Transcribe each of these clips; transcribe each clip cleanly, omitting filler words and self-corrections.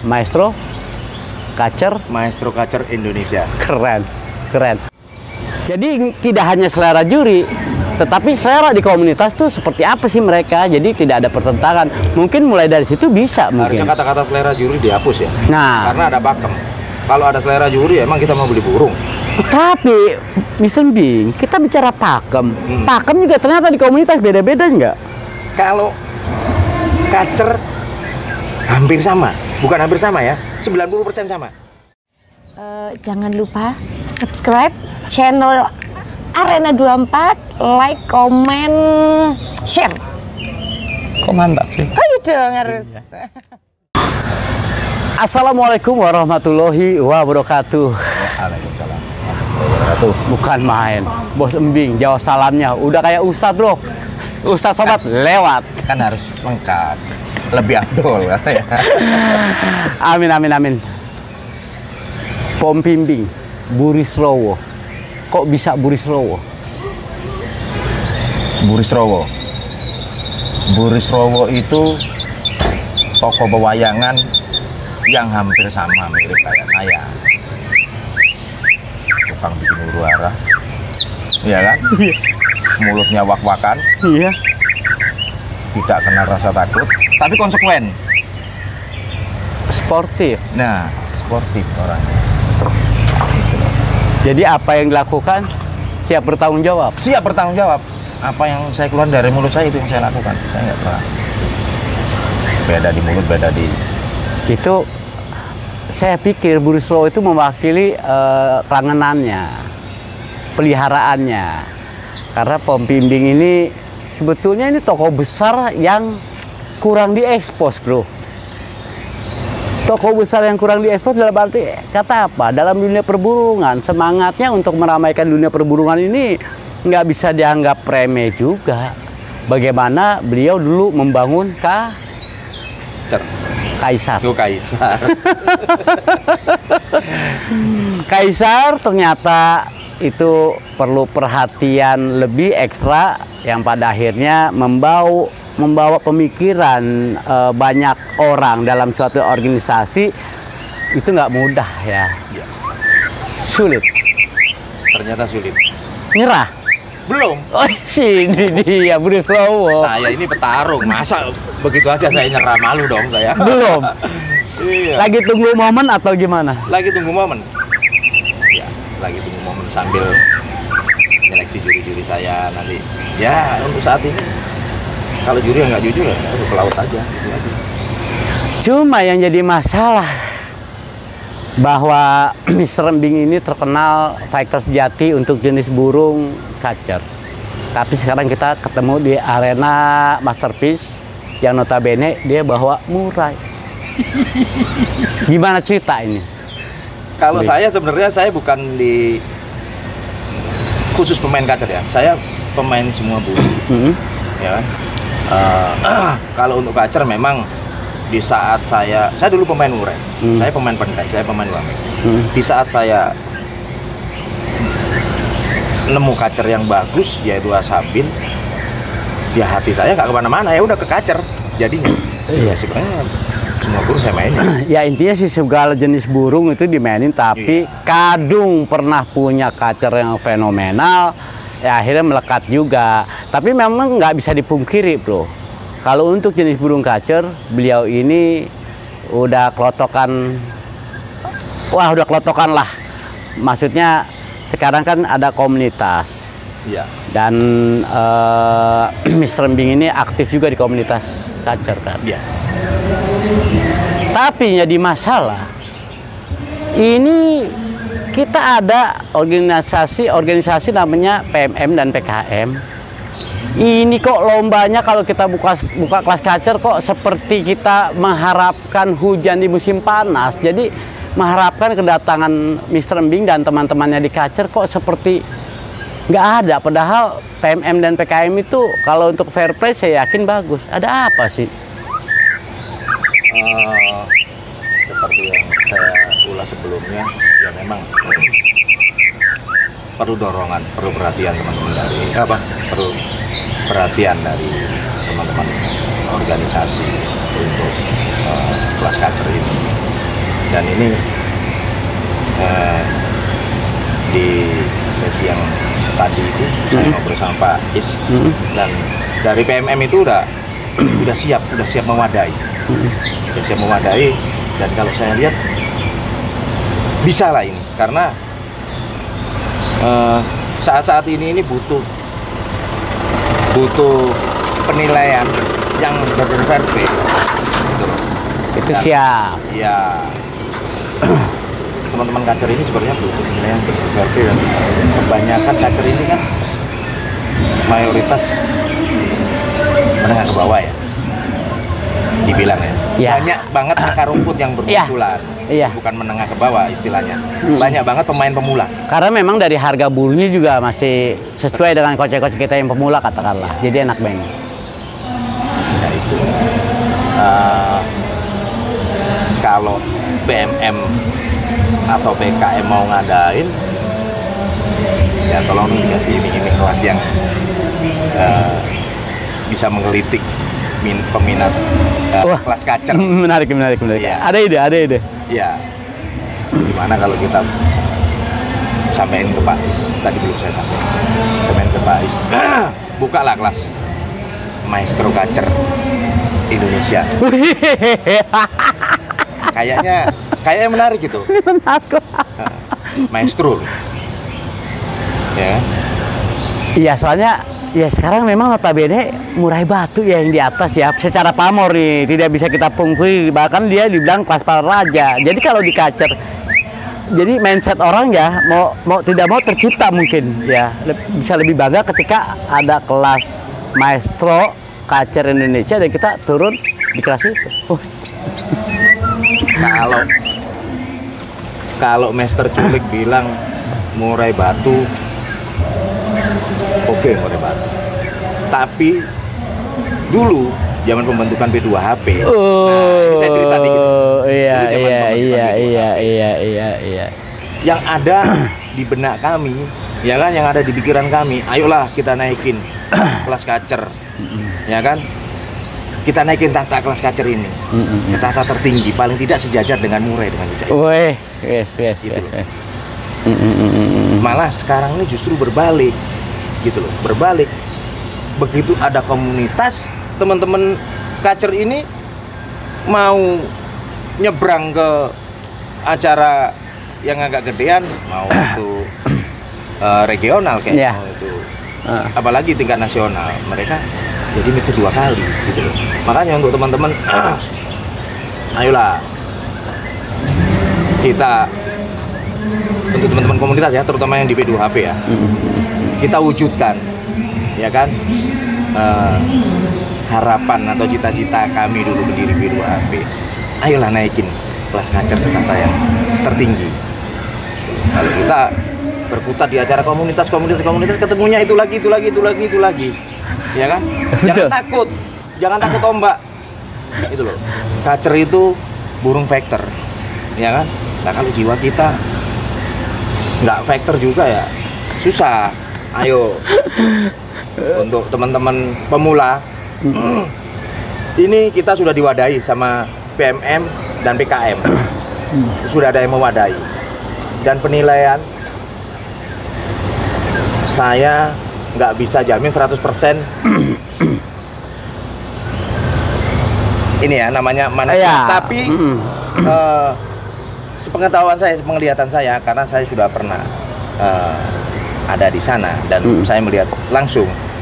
Maestro Kacer. Maestro Kacer Indonesia. Keren, keren. Jadi tidak hanya selera juri, tetapi selera di komunitas tuh seperti apa sih mereka. Jadi tidak ada pertentangan. Mungkin mulai dari situ bisa mungkin. Harusnya kata-kata selera juri dihapus ya. Nah, karena ada pakem. Kalau ada selera juri, emang kita mau beli burung. tapi Mr. Bing, kita bicara pakem. Pakem juga ternyata di komunitas beda-beda nggak? Kalau Kacer hampir sama, bukan hampir sama ya, 90% sama. Jangan lupa subscribe channel Arena 24, like, komen, share. Kok mantap sih? Oh iya dong harus. Assalamualaikum warahmatullahi wabarakatuh. Waalaikumsalam warahmatullahi wabarakatuh. Bukan main, Bos Embing jawab salamnya udah kayak Ustadz bro. Ustadz sobat lewat. Kan harus lengkap, lebih afdol ya. Amin amin amin. Pom Pimbing, Burisrawa. Kok bisa Burisrawa? Burisrawa itu tokoh pewayangan yang hampir sama mirip kayak saya. Tukang bikin huru hara, iya kan? Mulutnya wak-wakan, Iya. tidak kenal rasa takut, tapi konsekuen. Sportif. Nah, sportif orangnya. Jadi apa yang dilakukan siap bertanggung jawab. Siap bertanggung jawab. Apa yang saya keluar dari mulut saya itu yang saya lakukan. Saya nggak pernah beda di mulut, beda di... Itu saya pikir Burisrawa itu mewakili kelangenannya, peliharaannya. Karena Pom Pimbing ini sebetulnya ini tokoh besar yang kurang diekspos, bro. Tokoh besar yang kurang diekspos dalam arti kata apa? Dalam dunia perburungan, semangatnya untuk meramaikan dunia perburungan ini nggak bisa dianggap remeh juga. Bagaimana beliau dulu membangun Kaisar. Kaisar. Kaisar ternyata itu perlu perhatian lebih ekstra yang pada akhirnya membawa pemikiran banyak orang dalam suatu organisasi itu nggak mudah ya. Sulit. Ternyata sulit. Nyerah. Belum. Oh, sini dia Burisrawa. Saya ini petarung, masa begitu aja saya nyerah, malu dong saya. Belum. Iya. Lagi tunggu momen atau gimana? Lagi tunggu momen. Ya, lagi tunggu momen sambil seleksi juri-juri saya nanti. Ya, untuk saat ini kalau juri yang nggak jujur ya ke laut aja, gitu aja. Cuma yang jadi masalah bahwa Mr. Embing ini terkenal fighter sejati untuk jenis burung kacer. Tapi sekarang kita ketemu di arena Masterpiece yang notabene dia bawa murai. Gimana cerita ini? Kalau saya sebenarnya saya bukan di khusus pemain kacer ya. Saya pemain semua burung. Ya kan? Kalau untuk kacer memang di saat saya dulu pemain murai, saya pemain pentai, saya pemain wamen. Di saat saya nemu kacer yang bagus yaitu Asabin, ya hati saya nggak kemana-mana, ya udah ke kacer jadinya. Iya, sebenarnya semua burung saya mainin. Ya intinya sih segala jenis burung itu dimainin, tapi kadung pernah punya kacer yang fenomenal, ya akhirnya melekat juga. Tapi memang nggak bisa dipungkiri, bro. Kalau untuk jenis burung kacer, beliau ini udah klotokan, wah udah klotokan lah. Maksudnya sekarang kan ada komunitas. Iya. Dan Mr. Embing ini aktif juga di komunitas kacer kan. Iya. Tapi jadi masalah, ini kita ada organisasi namanya PMM dan PKM. Ini kok lombanya kalau kita buka kelas kacer kok seperti kita mengharapkan hujan di musim panas. Jadi mengharapkan kedatangan Mr. Embing dan teman-temannya di kacer kok seperti nggak ada. Padahal PMM dan PKM itu kalau untuk fair play saya yakin bagus. Ada apa sih? Seperti yang saya ulas sebelumnya, ya memang perlu dorongan, perlu perhatian teman-teman dari perlu perhatian dari teman-teman organisasi untuk kelas kacer ini. Dan ini di sesi yang tadi itu saya ngobrol sama Pak Is, dan dari PMM itu udah siap mewadai, dan kalau saya lihat bisa lah ini, karena saat-saat ini butuh penilaian yang benar-benar fair. Itu siap. Ya, teman-teman kacer ini sebenarnya butuh penilaian benar-benar fair. Kebanyakan kacer ini kan mayoritas menengah ke bawah ya, dibilang ya. Banyak banget akar rumput yang bermunculan. Bukan menengah ke bawah istilahnya. Banyak banget pemain pemula. Karena memang dari harga burunya juga masih sesuai dengan kocek-kocek kita yang pemula katakanlah. Jadi enak banget. Nah itu. Kalau PMM atau PKM mau ngadain, ya tolong dikasih ini kelas yang bisa menggelitik peminat kelas kacer. Menarik. Ya. Ada ide. Ya, gimana kalau kita sampaikan ke Pak Is, tadi belum saya sampaikan ke Pak Is, bukalah kelas Maestro Kacer Indonesia. Kayaknya menarik gitu. Maestro. Ya. Iya, soalnya ya sekarang memang notabene murai batu ya yang di atas ya, secara pamor nih tidak bisa kita pungkiri, bahkan dia dibilang kelas para raja. Jadi kalau di kacer, jadi mindset orang ya mau tidak mau tercipta mungkin ya, bisa lebih bangga ketika ada kelas Maestro Kacer Indonesia dan kita turun di kelas itu. Kalau Master Culik bilang murai batu, oke, murai batu. Tapi dulu zaman pembentukan P2HP, saya cerita dikit. Iya. Yang ada di benak kami, ya kan, yang ada di pikiran kami, ayolah kita naikin kelas kacer, ya kan? Kita naikin tahta kelas kacer ini ke tahta tertinggi, paling tidak sejajar dengan murai, dengan Wijaya. Gitu loh. Malah sekarang ini justru berbalik, gitu loh, berbalik. Begitu ada komunitas, teman-teman kacer ini mau nyebrang ke acara yang agak gedean, mau itu regional kayak mau itu apalagi tingkat nasional, mereka jadi mikir dua kali gitu loh. Makanya untuk teman-teman ayolah kita, untuk teman-teman komunitas ya, terutama yang di P2HP ya, kita wujudkan ya kan harapan atau cita-cita kami dulu berdiri P2HP. Ayolah naikin kelas kacer ke tahta yang tertinggi. Kalau kita berkutat di acara komunitas ketemunya itu lagi, ya kan? Jangan takut ombak. Itu loh. Kacer itu burung vector, ya kan? Nah kalau jiwa kita nggak vector juga ya susah. Ayo untuk teman-teman pemula, ini kita sudah diwadahi sama PMM dan PKM, sudah ada yang mewadai, dan penilaian saya nggak bisa jamin 100% ini ya namanya manusia, tapi sepengetahuan saya, penglihatan saya, karena saya sudah pernah ada di sana dan saya melihat langsung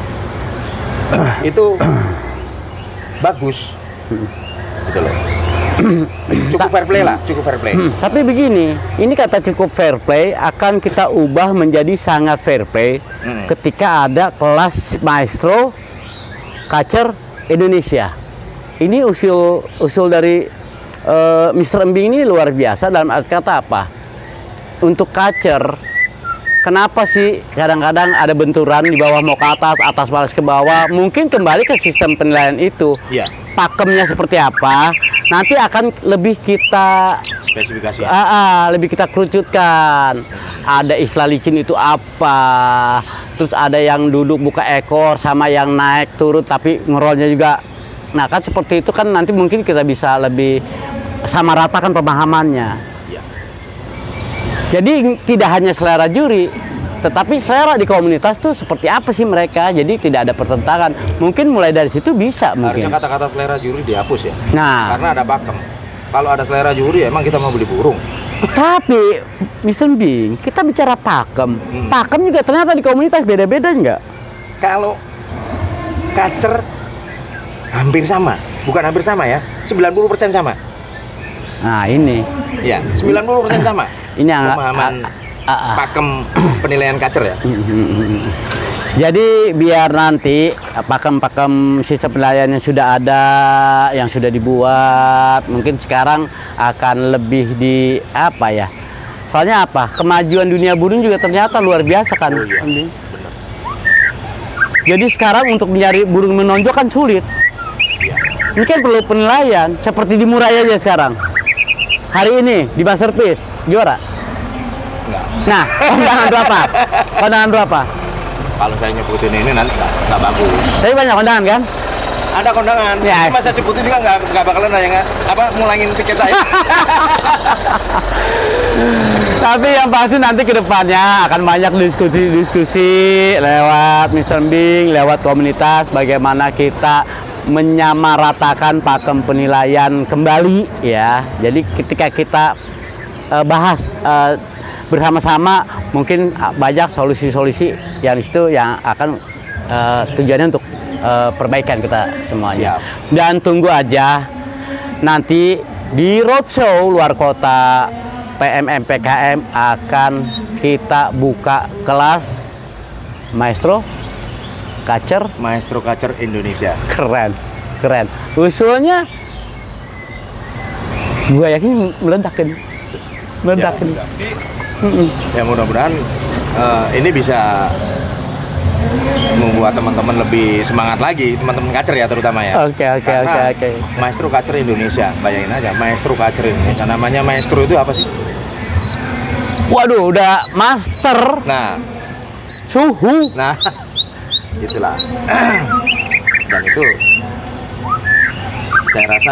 itu bagus, gitu loh. Cukup fair play lah, cukup fair play. Tapi begini, ini kata cukup fair play akan kita ubah menjadi sangat fair play ketika ada kelas Maestro Kacer Indonesia. Ini usul dari Mr. Embing ini luar biasa, dalam arti kata apa? Untuk kacer, kenapa sih kadang-kadang ada benturan di bawah mau ke atas, atas balas ke bawah? Mungkin kembali ke sistem penilaian itu. Iya. Pakemnya seperti apa? Nanti akan lebih kita spesifikasi. Lebih kita kerucutkan. Ada istilah licin itu apa? Terus ada yang duduk buka ekor sama yang naik turut tapi ngerolnya juga. Nah kan seperti itu kan nanti mungkin kita bisa lebih sama ratakan pemahamannya. Ya. Jadi tidak hanya selera juri, tetapi selera di komunitas tuh seperti apa sih mereka. Jadi tidak ada pertentangan. Mungkin mulai dari situ bisa mungkin. Harusnya kata-kata selera juri dihapus ya. Nah, Karena ada pakem. Kalau ada selera juri emang kita mau beli burung. tapi Mr. Bing, kita bicara pakem. Pakem juga ternyata di komunitas beda-beda nggak? Kalau kacer hampir sama, bukan hampir sama ya, 90% sama. Nah ini, Ya, 90% sama. ini yang Pemahaman pakem penilaian kacer ya. Jadi biar nanti pakem-pakem sistem penilaian yang sudah ada, yang sudah dibuat, mungkin sekarang akan lebih di apa ya? Soalnya apa? Kemajuan dunia burung juga ternyata luar biasa kan. Oh, iya. Andi? Jadi sekarang untuk mencari burung menonjol kan sulit. Ini kan perlu penilaian, seperti di Murai aja sekarang. Hari ini di Masterpiece juara. Enggak. Nah, kondangan berapa? Kondangan berapa? Kalau saya nyebutin ini nanti nggak bagus. Tapi banyak kondangan kan? Ada kondangan. Ya. Cuma saya sebutin juga nggak bakalan ada yang ngulangin tiket saya. Tapi yang pasti nanti kedepannya akan banyak diskusi-diskusi lewat Mr. Bing, lewat komunitas, bagaimana kita menyamaratakan pakem penilaian kembali ya. Jadi ketika kita bahas bersama-sama, mungkin banyak solusi-solusi yang di situ yang akan tujuannya untuk perbaikan kita semuanya. Siap. Dan tunggu aja nanti di roadshow luar kota PMM PKM akan kita buka kelas Maestro Kacer. Maestro Kacer Indonesia. Keren, keren. Usulnya gue yakin meledakin. Ya mudah-mudahan ini bisa membuat teman-teman lebih semangat lagi, teman-teman kacer ya terutama ya. Oke. Maestro Kacer Indonesia, bayangin aja Maestro Kacer Indonesia. Namanya maestro itu apa sih? Waduh, udah master Nah, suhu. itulah. Dan itu saya rasa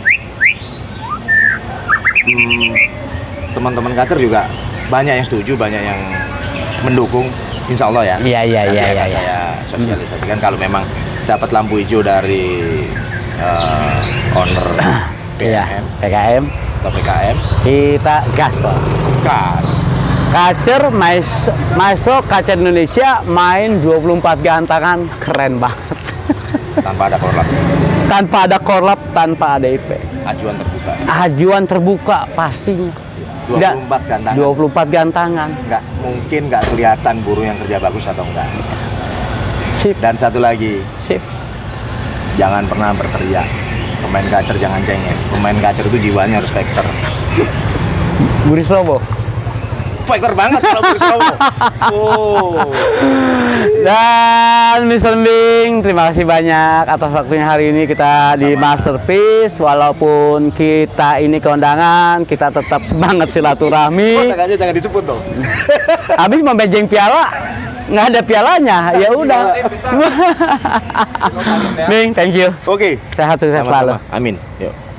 teman-teman kacer juga banyak yang setuju, banyak yang mendukung, insya Allah ya. Iya. Saya sosialisasikan kalau memang dapat lampu hijau dari owner Iya, PKM PKM. atau PKM, Kita gas, Pak. gas. Kacer Maestro Kacer Indonesia main 24 gantangan, keren banget. Tanpa ada korlap, Tanpa ada korlap, tanpa ada IP. ajuan terbuka. Ajuan terbuka pastinya. 24 gantangan. 24 gantangan. Nggak mungkin nggak kelihatan burung yang kerja bagus atau enggak. Sip, Dan satu lagi, sip. jangan pernah berteriak. Pemain kacer jangan cengeng. Pemain kacer itu jiwanya harus fighter. Buris Robo. Fighter banget kalau Buris Robo. Oh. Dan Mr. Bing, terima kasih banyak atas waktunya hari ini kita di Masterpiece. Walaupun kita ini kondangan, kita tetap semangat silaturahmi. Kondangannya jangan disebut dong. Habis membejeng piala, nggak ada pialanya, ya udah. Bing, thank you. Oke. Sehat sukses selalu. Amin. Yuk.